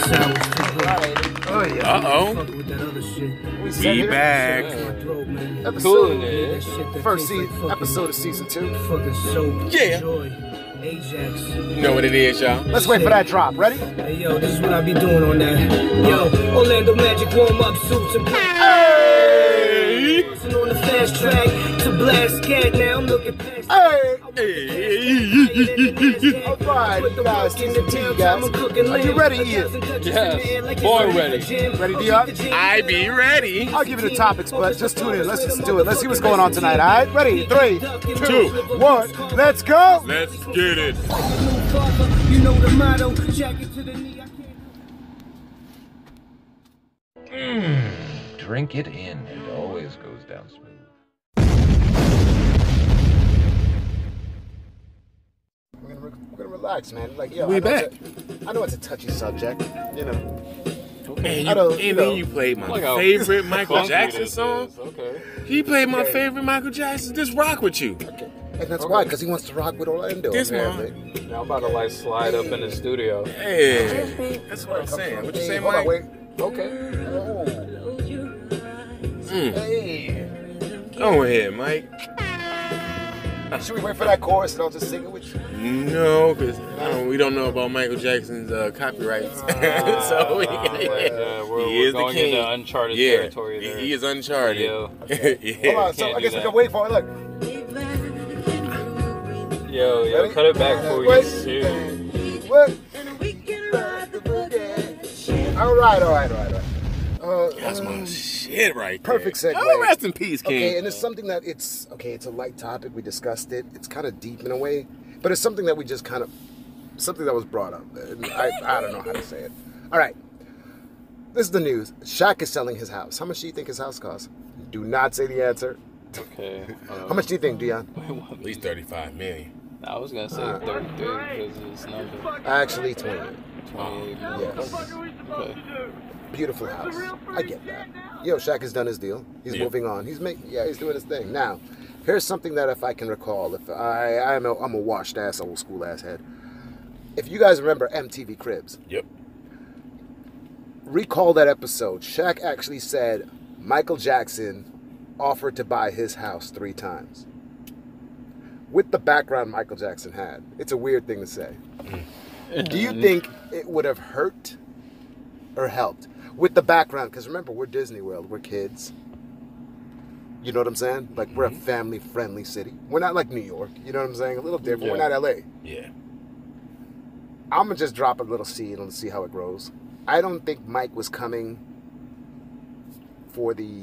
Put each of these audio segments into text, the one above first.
Oh, yeah. Uh-oh. We back. Episode, first episode of season 2. Yeah. You know what it is, y'all. Let's wait for that drop. Ready? Hey, yo, this is what I be doing on that. Yo, Orlando Magic warm-up suits and Hey! on the fast track to blast cat. Now I'm looking past. Hey! Alright, guys, season 2, guys. Are you ready, Ian? Yes, born ready. Ready, Dion? I be ready. I'll give you the topics, but just tune in. Let's just do it. Let's see what's going on tonight, alright? Ready? 3, 2, 1, let's go! Let's get it. You know the motto, jacket to the knee. Drink it in. It always goes down smooth. We're gonna relax, man. Like, yo, We back. I know it's a touchy subject, you know. And I don't- you know. you played my Look how favorite Michael funky Jackson this song. is. Okay. He played my favorite Michael Jackson. Just rock with you. Okay. And that's why, because he wants to rock with Orlando. This apparently. Now I'm about to like slide up in the studio. Hey, that's what I'm saying. What you say, Hold on, Mike? wait. Okay. Oh. Hey. Go ahead, Mike. Should we wait for that chorus and I'll just sing it with you? No, because we don't know about Michael Jackson's copyrights. So we're he is going the king. into uncharted territory there. He is uncharted. Hold on, so I guess we can wait for it. Look. Yo, Ready? cut it back before we Wait. get sued. What? All right. That's my shit right there. Perfect segue. Oh, rest in peace, King. Okay, and it's something that it's a light topic. We discussed it. It's kind of deep in a way, but it's something that we just kind of, something that was brought up. And I don't know how to say it. All right. This is the news. Shaq is selling his house. How much do you think his house costs? Do not say the answer. Okay. How much do you think, Dion? At least 35 million. I was gonna say 33 because of this number. Actually, 28. 28. Yes. Okay. Beautiful house. I get that. Yo, Shaq has done his deal. He's moving on. He's doing his thing. Now, here's something that if I can recall, if I'm a washed ass, old school ass head. If you guys remember MTV Cribs, Yep. recall that episode. Shaq actually said Michael Jackson offered to buy his house 3 times. With the background Michael Jackson had. It's a weird thing to say. Do you think it would have hurt or helped? With the background, because remember, we're Disney World. We're kids. You know what I'm saying? Like, we're a family-friendly city. We're not like New York. You know what I'm saying? A little different. Yeah. We're not LA. Yeah. I'm going to just drop a little seed and see how it grows. I don't think Mike was coming for the...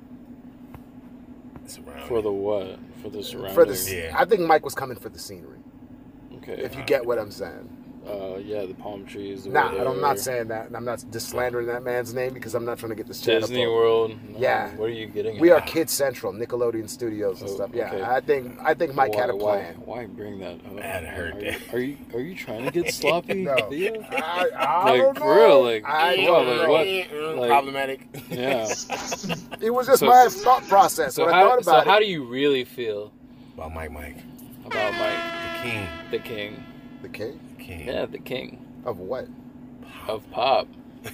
For the what? For the surroundings? I think Mike was coming for the scenery. Okay. If you get what I'm saying. Yeah, the palm trees. The Nah, weather. I'm not saying that. And I'm not just slandering that man's name because I'm not trying to get this channel. Disney World. No, Yeah. What are you getting? We at? are Kids Central, Nickelodeon Studios and Oh, stuff. Yeah, okay. I think Mike had a plan. Why bring that up? That hurt. Are you trying to get sloppy? No. Theo? I Like, don't know. for real, like, I come don't on, know. like, what? Problematic. Yeah. It was just So- my thought process. So when I thought about how it. do you really feel About Mike. about Mike, The king. the king? The king? The king. Yeah, the king Of what? of pop.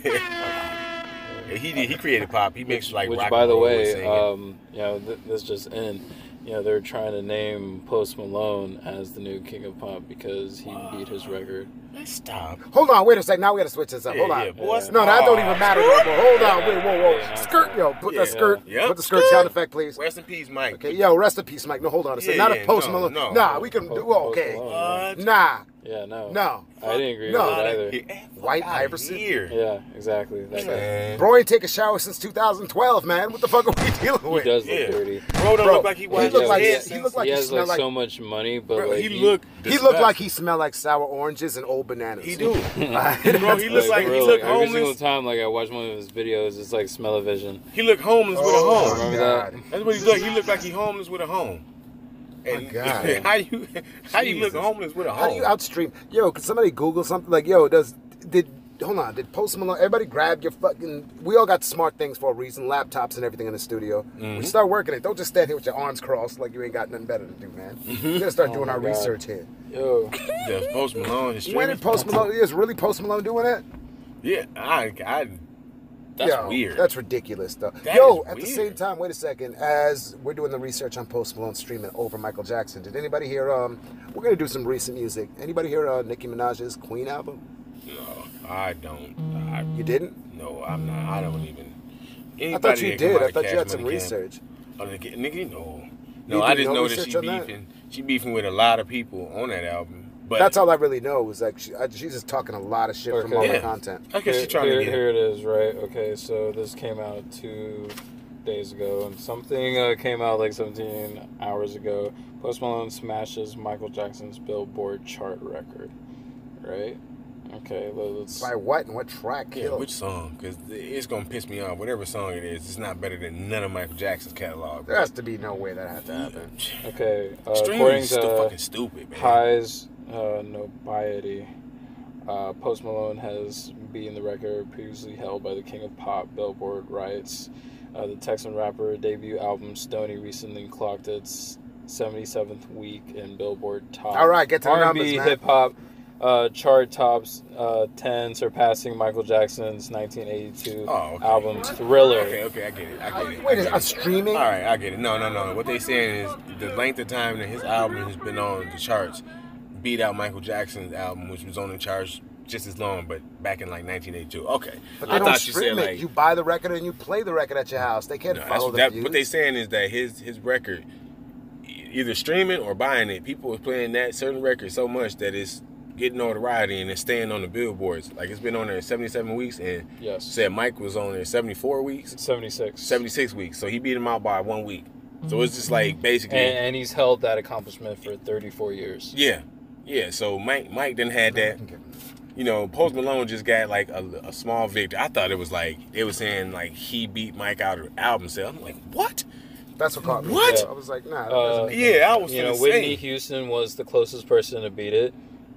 He created pop. He makes like Which, rock by and the roll way, singing. this just in. They're trying to name Post Malone as the new king of pop because he beat his record. Stop. Hold on, wait a second. Now we got to switch this up. Yeah, Hold on. yeah, boys. No, that don't even matter no more. Hold on, wait, whoa. Yeah, Skirt, yo, put that skirt. Yeah. Put the skirt sound effect, please. Rest in peace, Mike. Okay, yo, rest in peace, Mike. No, hold on a second. Yeah, Not a Post no, Malone. no. Nah, we can do okay. What? Nah, Yeah, no. no. I didn't agree No. with it either. White Iverson? Here. Yeah, exactly. That guy. Man. Bro ain't take a shower since 2012, man. What the fuck are we dealing He with? does look Yeah. dirty. Bro don't Bro, look like he he washed look his like- head he since- look like he he has smell like- so much money, but Bro, like he look He looked like he smelled like sour oranges and old bananas. He do. Right? Bro, he look like for he real, look every single homeless. time like I watch one of his videos, it's like smell-o-vision. He look homeless with a Oh, home. my Remember God. That's what he look. He look like he homeless with a home. And God. how you look homeless with a How do home? you outstream? Yo, could somebody Google something like, did Post Malone, everybody grab your fucking, we all got smart things for a reason, laptops and everything in the studio. Mm-hmm. We start working it. Don't just stand here with your arms crossed like you ain't got nothing better to do, man. We gotta start doing my our God. research here. Yo, Does Post Malone is When did Post Malone, is really Post Malone doing that? Yeah, that's weird. That's ridiculous, though. That At the is same weird. time, wait a second. As we're doing the research on Post Malone streaming over Michael Jackson, did anybody hear? We're gonna do some recent music. Anybody hear Nicki Minaj's Queen album? No, I don't. You didn't? No, I'm not. I don't even. I thought you did. I thought you had some research. Oh, nigga, no. You No, I did just no know that research she on that? beefing. She beefing with a lot of people on that album. But That's all I really know. Was like she's just talking a lot of shit from all Yeah. the content. I guess she's trying to get Here it is, right? Okay, so this came out 2 days ago, and something came out like 17 hours ago. Post Malone smashes Michael Jackson's Billboard chart record, right? Okay, let's. By what and what track? Yeah, killed? which song? Because it's going to piss me off. Whatever song it is, it's not better than none of Michael Jackson's catalog. There has to be no way that had to happen. Okay, Streaming according is still to fucking stupid, man. High's Nobiety, Post Malone has beaten the record previously held by the King of Pop. Billboard writes, the Texan rapper debut album Stoney recently clocked its 77th week in Billboard top. All right, get to the R&B numbers, man. hip hop chart tops 10, surpassing Michael Jackson's 1982 album Thriller. Okay, I get it. Wait, a streaming? All right, I get it. No. What they saying is the length of time that his album has been on the charts beat out Michael Jackson's album, which was on the charts just as long, but back in like 1982. Okay, But they don't stream it. You buy the record and you play the record at your house. They can't follow the views. What they saying is that his record, either streaming or buying it, people are playing that certain record so much that it's getting notoriety and it's staying on the billboards. Like, it's been on there 77 weeks, and said Mike was on there 74 weeks? 76 weeks. So he beat him out by 1 week. So it's just like basically... And he's held that accomplishment for 34 years. Yeah, so Mike done had that. You know, Post Malone just got like a small victory. I thought it was like, they were saying like he beat Mike out of album sale. I'm like, what? That's what caught me. What? Yeah, I was like, nah. That doesn't make sense. I was gonna Whitney say. Houston was the closest person to beat it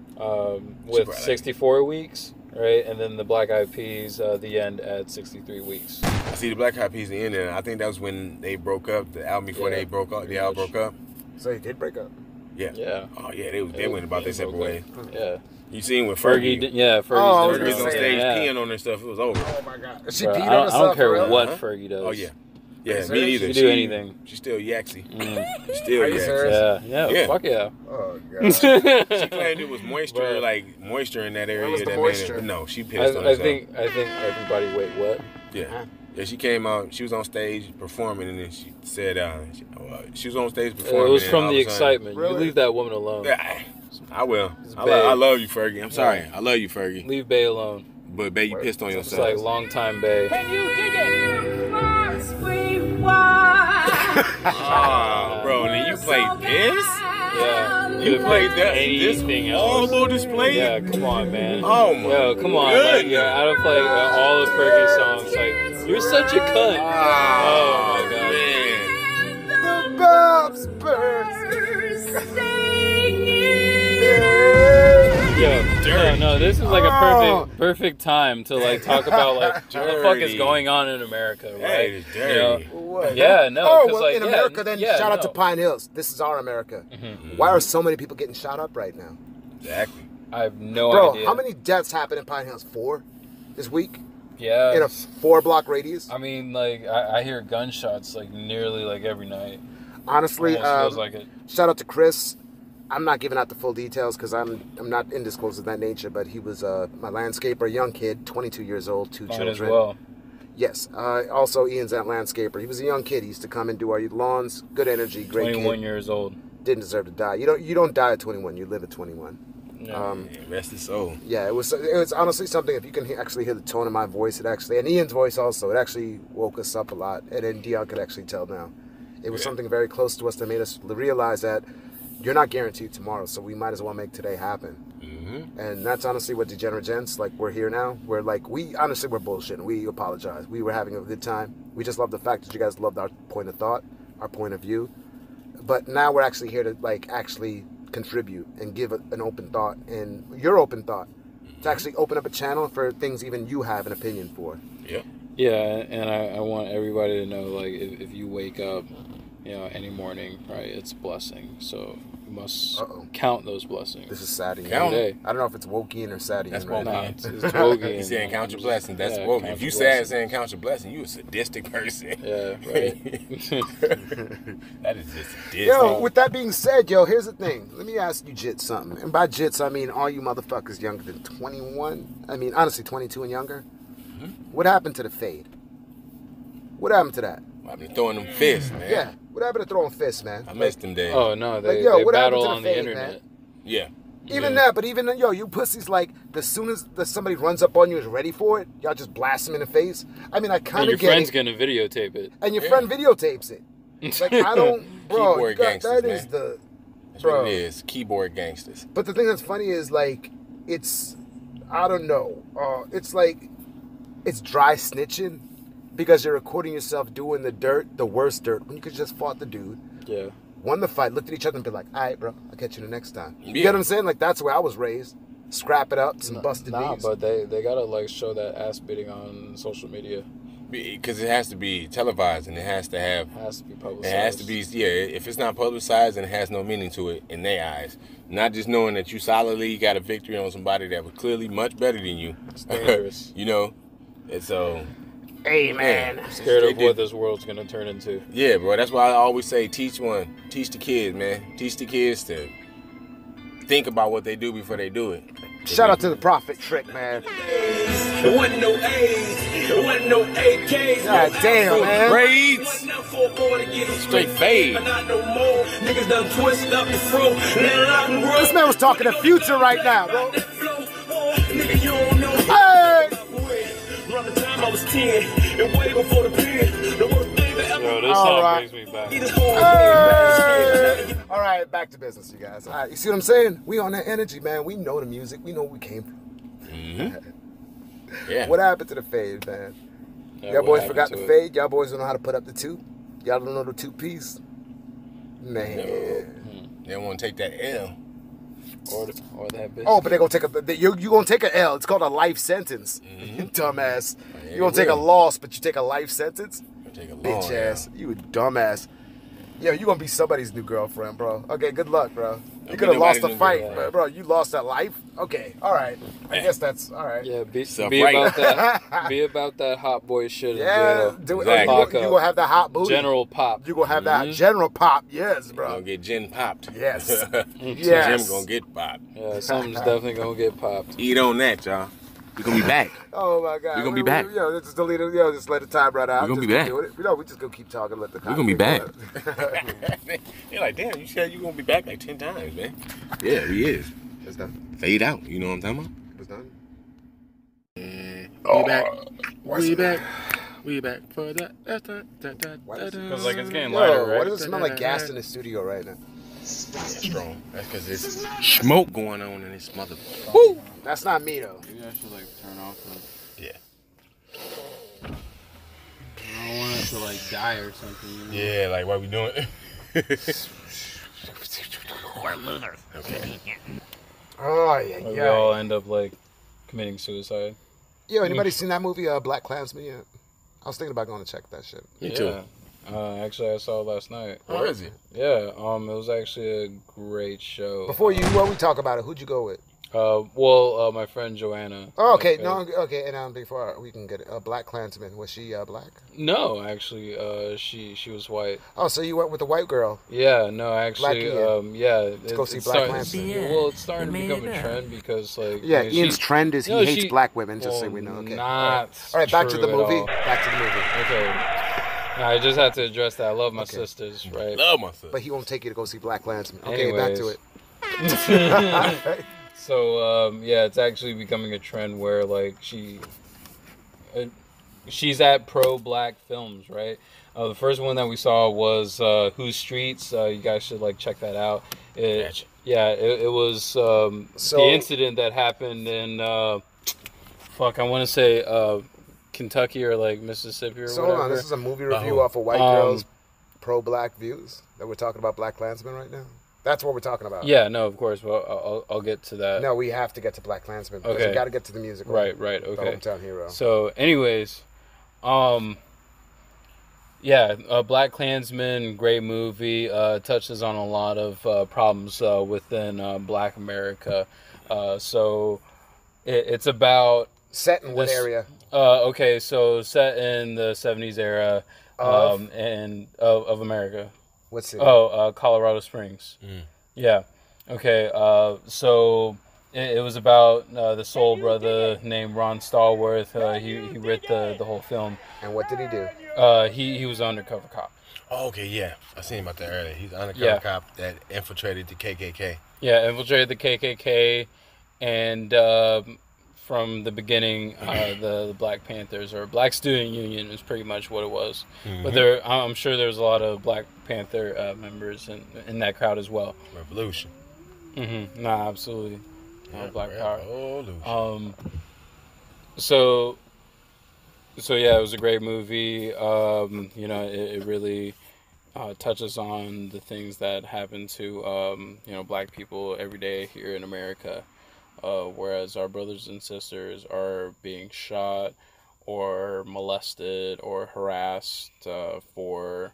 with 64 weeks, right? And then the Black Eyed Peas, the end at 63 weeks. I see the Black Eyed Peas the end, and I think that was when they broke up. The album before they broke up. The album broke up. So he did break up. Yeah. Yeah. Oh yeah, they went about their separate ways. Yeah. You seen with Fergie? Fergie's on stage peeing on their stuff. It was over. Oh my god. She Bro, peed on I herself. don't care really? what Fergie does. Oh yeah. Yeah, me neither. She do anything. She's still yaxy. She's Are still you yaxy. serious? Yeah. Fuck yeah. Oh god. She claimed it was moisture, like moisture in that area. was the that moisture? made it. No, she pissed on I herself. think everybody. Wait, what? Yeah. Yeah, she came out. She was on stage performing, and then she said, she was on stage performing. It was and from all the of a sudden- excitement. You leave that woman alone. Yeah, I will. Bae. I love you, Fergie. I'm sorry. I love you, Fergie. Leave Bae alone. But Bae, you pissed on It's yourself. like long time Bae. Can you dig it? Bro, and then you played this? Yeah. You played that? Anything This else? horrible display? Yeah, come on, man. Oh my. Yo, come on. Like, yeah, I don't play all of Fergie's songs. Like, you're such a cunt. Oh my god. Man. The Bob's burst. Yo, no, this is like a perfect time to like talk about like what the fuck is going on in America, right? That is dirty. What? Yeah, no. Oh, 'cause, well, like, in America, then shout out to no. Pine Hills. This is our America. Why are so many people getting shot up right now? Exactly. I have no Bro, idea. how many deaths happened in Pine Hills? 4 this week? Yeah. In a 4-block radius? I mean, like I hear gunshots like nearly like every night. Honestly, Almost feels like it. shout out to Chris. I'm not giving out the full details because I'm not indisclosed of that nature, but he was my landscaper, young kid, 22 years old, 2 Mine children. as well. Yes. Also, Ian's that landscaper. He was a young kid. He used to come and do our lawns. Good energy, great 21 kid. years old. Didn't deserve to die. You don't die at 21. You live at 21. No. Rest his soul. Yeah, it was honestly something. If you can actually hear the tone of my voice, and Ian's voice also, it actually woke us up a lot. And then Dion could actually tell now. It was something very close to us that made us realize that you're not guaranteed tomorrow, so we might as well make today happen. And that's honestly what Degenerate Gents, like, we're here now. We're like, we're bullshitting. We apologize. We were having a good time. We just love the fact that you guys loved our point of thought, our point of view. But now we're actually here to, like, actually contribute and give an open thought and your open thought to actually open up a channel for things even you have an opinion for. Yeah. Yeah, and I want everybody to know, like, if you wake up, any morning, right, it's a blessing. So You must Uh-oh. count those blessings. This is Sadian. Count. Today. I don't know if it's Wokian or Sadian. That's right Wokian. now. Nah, it's Wogan. He's saying count your blessings. That's Yeah, woke. count If you your sad blessings. saying count your blessings, you a sadistic person. Yeah, right. That is just sadistic. Yo, with that being said, yo, here's the thing. Let me ask you Jits something. And by Jits, I mean all you motherfuckers younger than 21. I mean, honestly, 22 and younger. Mm-hmm. What happened to the fade? What happened to that? I've been throwing them fists, man. Yeah. What happened to throwing fists, man? I missed them days. Oh no, they, yo, they what happened battle to the on the fade, internet. man? Yeah. Even that, but even yo, you pussies, like, as soon as somebody runs up on you and is ready for it, y'all just blast them in the face. I mean, I And kind your of get friend's it. gonna videotape it. And your friend videotapes it. Like, I don't, bro, Keyboard you got, gangsters, that is man. the, That's bro. what it is. Keyboard gangsters. But the thing that's funny is, like, it's, I don't know, it's like, it's dry snitching because you're recording yourself doing the dirt, the worst dirt, when you could just fought the dude, Yeah. won the fight, looked at each other and be like, all right, bro, I'll catch you the next time. You Yeah. get what I'm saying? Like, that's where I was raised. Scrap it up, some busted Nah, knees. but they gotta like show that ass beating on social media. Because it has to be televised and it has to have. It has to be It publicized. has to be, yeah, if it's not publicized, then it has no meaning to it in their eyes. Not just knowing that you solidly got a victory on somebody that was clearly much better than you. It's dangerous. You know? And so, Hey, man. Scared It of did- what this world's gonna turn into. yeah, bro, that's why I always say teach the kids, man. Teach the kids to think about what they do before they do it. Shout out to the Prophet Trick, man. It wasn't no A's, it wasn't no AKs. God damn, man. Braids. Straight fade. Not no more. Niggas done twist up the fro. Let it out and grow. This man was talking to Future right now, bro. Nigga, you don't know. Hey! Around the time I was 10, and way before the pen. The worst thing that ever. Yo, this All song right. brings me back. This whole Hey! All right, back to business, you guys. All right, you see what I'm saying? We on that energy, man. We know the music. We know where we came from. Yeah. What happened to the fade, man? Yeah, Y'all what boys happened forgot to the it? fade. Y'all boys don't know how to put up the two. Y'all don't know the two-piece. Man. They don't want to take that L. Or that bitch. Oh, but they're going to take you going to take an L. It's called a life sentence. You dumbass. Yeah, You're going to take a will. loss, but you take a life sentence? Take a long Bitch L. ass. You a dumbass. Yo, you gonna be somebody's new girlfriend, bro. Okay, good luck, bro. You Don't could have be lost nobody's a new fight, girlfriend. bro. You lost that life? Okay, all right. I guess that's all right. Yeah, be Self-right. about that. Be about that hot boy shit in Yeah, jail. do it. Exactly. You gonna have that hot booty. General Pop. You gonna have that general pop. Yes, Gonna bro. get gin popped. Yes. Jim Yes. gonna get popped. Yeah, something's definitely gonna get popped. Eat on that, y'all. We gonna be back. Oh my God. We gonna be back. Yo, just delete it. Yo, just let the time run out. We gonna Just be back. do it. We just gonna keep talking. Let the We gonna be back. back. You're like, damn, you said you gonna be back like 10 times, man. Yeah, he is. It's done. Fade out. You know what I'm talking It's done. about? We back. We back. We back for that. Because like it's getting Yo, lighter, right? why does it smell like gas in the studio right now? Strong. That's because there's smoke going on in this mother. Woo! That's not me though. Maybe I should like turn off the. Yeah. I don't want it to like die or something. You know? Yeah, like what we doing? Oh yeah, Like, we yeah. all end up like committing suicide. Yo, anybody seen that movie, Black Klansman yet? I was thinking about going to check that shit. Me too. Actually, I saw it last night. Where is it? Yeah, it was actually a great show. Before we talk about it, who'd you go with? My friend Joanna. Oh, okay, Like, no, okay, and before we can get it, Black Klansman, was she black? No, actually, she was white. Oh, so you went with the white girl? Yeah, no, actually, Black Ian. Go see Black Klansman. Well, it's starting to become a trend because, like, Yeah, you know, Ian's trend is he hates black women. Just so we know. Okay. Not All right, back to the true at movie. all. Back to the movie. Okay. No, I just had to address that. I love my sisters, right? Love myself. But he won't take you to go see Black Klansman. Okay, back to it. Anyways. So it's actually becoming a trend where like she's at pro-black films, right? The first one that we saw was Whose Streets. You guys should like check that out. Gotcha. Yeah, it was the incident that happened in I want to say Kentucky or like Mississippi or So whatever. hold on, this is a movie review off of white girls' pro-black views that we're talking about Black Klansman right now. That's what we're talking about. Yeah, no, of course. Well, I'll get to that. No, we have to get to Black Klansman because Okay. we got to get to the music. Right, The okay. hometown hero. So, anyways, Black Klansman, great movie. Touches on a lot of problems within Black America. So it's about Set in what area? Okay, so set in the 70s era of America. What city? Colorado Springs. Yeah. Okay. So it was about the soul brother named Ron Stallworth. He wrote the whole film. And what did he do? He was an undercover cop. Oh, okay, yeah. I seen about that earlier. He's an undercover cop that infiltrated the KKK. Yeah, infiltrated the KKK, and from the beginning, the Black Panthers, or Black Student Union, is pretty much what it was. But I'm sure there's a lot of Black Panther members in that crowd as well. Revolution. Nah, absolutely. Black Power. Revolution. So yeah, it was a great movie. It really touches on the things that happen to Black people every day here in America, whereas our brothers and sisters are being shot or molested or harassed for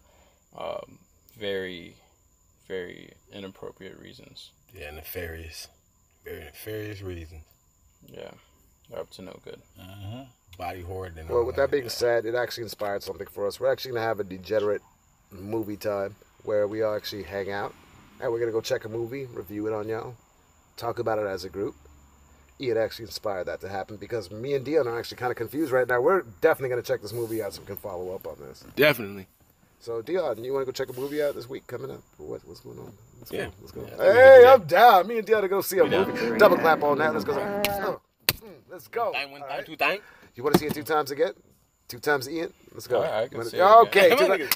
very, very inappropriate reasons. Yeah, nefarious. Very nefarious reasons. Yeah, they're up to no good. Body horror. Well, with that being said, it actually inspired something for us. We're actually going to have a Degenerate movie time where we all actually hang out. And we're going to go check a movie, review it on y'all, talk about it as a group. Ian actually inspired that to happen because me and Dion are actually kind of confused right now. We're definitely going to check this movie out so we can follow up on this. Definitely. So, Dion, you want to go check a movie out this week coming up? What's going on? Let's go. Yeah, hey, I'm down. Me and Dion are going to see a movie. Double clap on that. Let's go. Let's go. You want to see it 2 times again? 2 times Ian? Let's go. I can see it okay.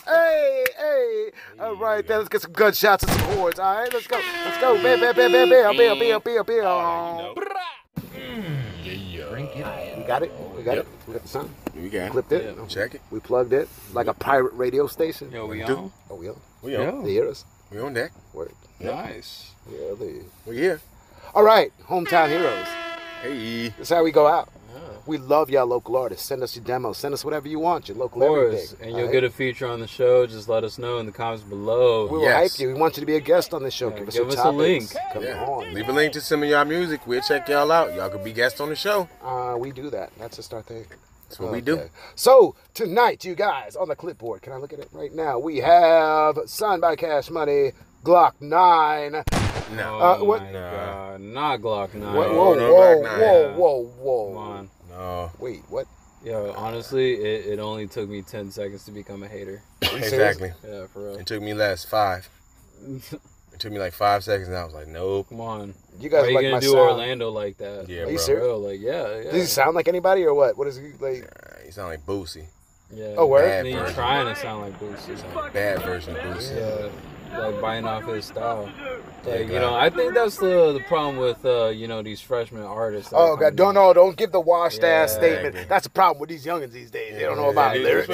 Hey. All right, then let's get some gunshots and some horns. All right, let's go. Bam, bam, bam, bam, bam, bam, bam, bam, bam. We got it. We got the sound. We got it. Clipped it. Check it. We plugged it like a pirate radio station. Yo, we on? Oh, we on. We on. They hear us. We on deck. Word. Nice. Yeah, they. We here. All right, hometown heroes. Hey. That's how we go out. We love y'all local artists. Send us your demos. Send us whatever you want. Your local everything. And you'll get a feature on the show. Just let us know in the comments below. We will hype you. We want you to be a guest on this show. Yeah, give us a link. Come on. Leave a link to some of y'all music. We'll check y'all out. Y'all could be guests on the show. We do that. That's just our thing. That's what we do. So, tonight, you guys, on the clipboard, can I look at it right now? We have Signed by Cash Money, Glock 9. No. God. Not Glock 9. Whoa. Come on. No. Wait, what? Yo, honestly, it only took me 10 seconds to become a hater. Exactly. Yeah, for real. It took me less 5. It took me like 5 seconds and I was like, nope. Come on. You guys Why like you my gonna do sound? Orlando like that? Yeah, Are you bro. serious? Bro, like, yeah. Does he sound like anybody or what? What is he like? You sound like Boosie. Yeah. Oh, word? And then you're trying to sound like Boosie. Like bad version of Boosie. Yeah. Like biting off his style. Like, Yeah, I think that's the problem with these freshman artists. Oh God! Don't give the washed ass Yeah, statement. exactly. That's the problem with these youngins these days. They don't know about lyrics.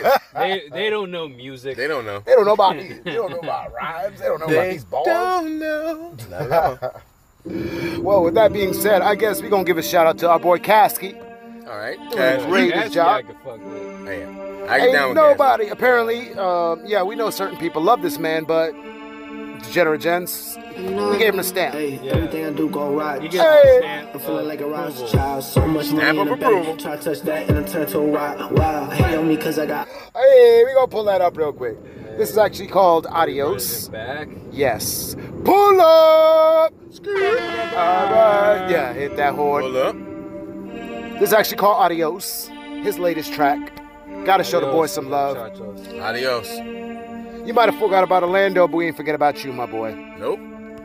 They don't know music. They don't know. They don't know about these. They don't know about rhymes. They don't know about these bars. Don't know. Not at all. Well, with that being said, I guess we're gonna give a shout out to our boy Kasky. All right. Great That's job. I could fuck with. Hey, I get down Ain't with nobody. Apparently, we know certain people love this man, but Degenerate Gents, we gave him a stamp. Everything I do go right. You get a stamp. I'm feeling like a rise child. So much money Stamp in the of approval. bank. Try to touch that and I turn to a rock. Wow, hate on me cause I got. Hey, we gonna pull that up real quick. This is actually called Adios. Back. Yes. Pull up. Alright. Yeah, hit that horn. Pull up. This is actually called Adios. His latest track. Gotta show the boy some love. Adios. You might have forgot about Orlando, but we ain't forget about you, my boy. Nope.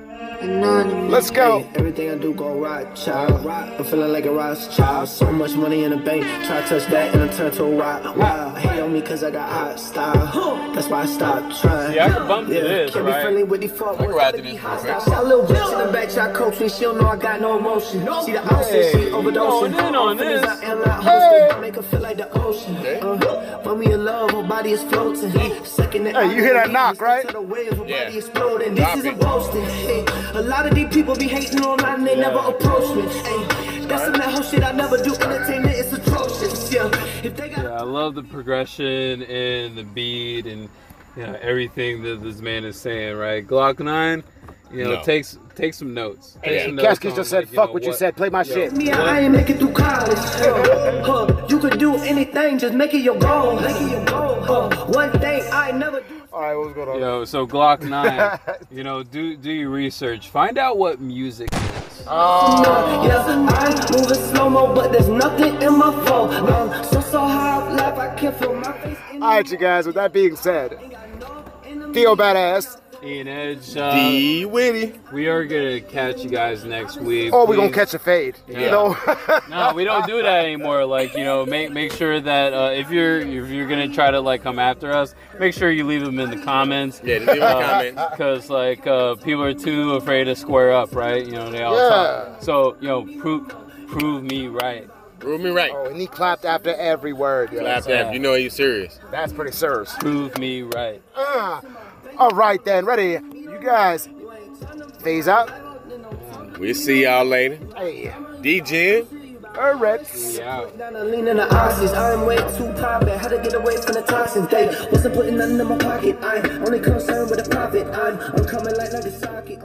Let's go. Everything I do go right, child. I'm feeling like a rise child. So much money in the bank. Try to touch that and I turn to a rock. Wow, hate on me cause I got hot style. That's why I stopped trying. Yeah, I can bump to this, can't be right? friendly with these fuck boys. ride to Gotta be this hot real quick. style. Shot a little bitch in the back, try coach me. She don't know I got no emotion. See the outfit, she overdosing. Going in on this. I am not hosting. Make her feel like the ocean. When we in love, her body is floating. Second that Hey, you hear that knock, right? the wave, her Yeah. body exploding. Drop This isn't it. boasting. Hey, a lot of these people be hating online and they never approach me. Hey, that's some that whole shit I never do. Entertainment is atrocious. Yeah, if they got I love the progression and the beat and everything that this man is saying. Right, Glock 9. Take some notes. Cascades just said, "Fuck what you said. Play my shit." Me, I ain't make it through college. You could do anything, just make it your goal. One thing I never do. All right, what's going on? So Glock 9. Do your research. Find out what music is. Yeah, I'm moving slow mo, but there's nothing in my phone. So high up life, I can't feel my face. All right, you guys. With that being said, Theo Badass. Ian Edge. D Witty. We are gonna catch you guys next week. Or we're gonna catch a fade. No, we don't do that anymore. Make sure that if you're gonna try to come after us, make sure you leave them in the comments. Yeah, leave them in the comments. Because people are too afraid to square up, right? They all talk. So prove me right. Prove me right. Oh, and he clapped after every word. Clapped after. You know he's serious. That's pretty serious. Prove me right. All right then, ready? You guys, phase out. We'll see y'all later. Hey, D-Gen. Alright. Yeah. Lean in the oxys. I'm way too private. How to get away from the toxins? They wasn't putting nothing in my pocket. I'm only concerned with the profit. I'm coming like Nagasaki.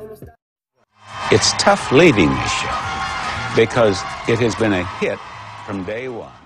It's tough leaving this show because it has been a hit from day one.